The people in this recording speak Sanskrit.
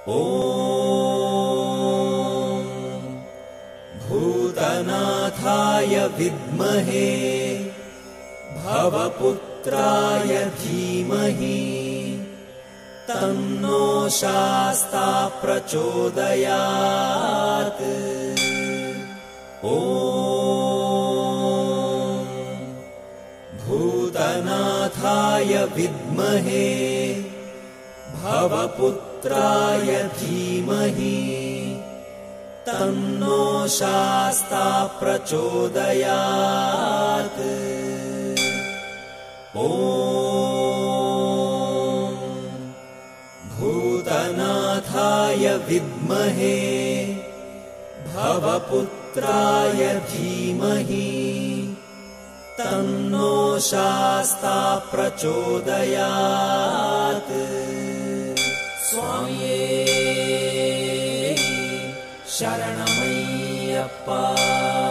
ॐ भूतनाथाय विद्महे भवपुत्राय धीमहि तन्नो शास्ता प्रचोदयात्। ॐ भूतनाथाय विद्महे भवपुत्राय धीमहि तन्नो शास्ता प्रचोदयात्। ॐ भूतनाथाय विद्महे भवपुत्राय धीमहि तन्नो शास्ता प्रचोदयात्। स्वामिये शरणमय्यप्पा।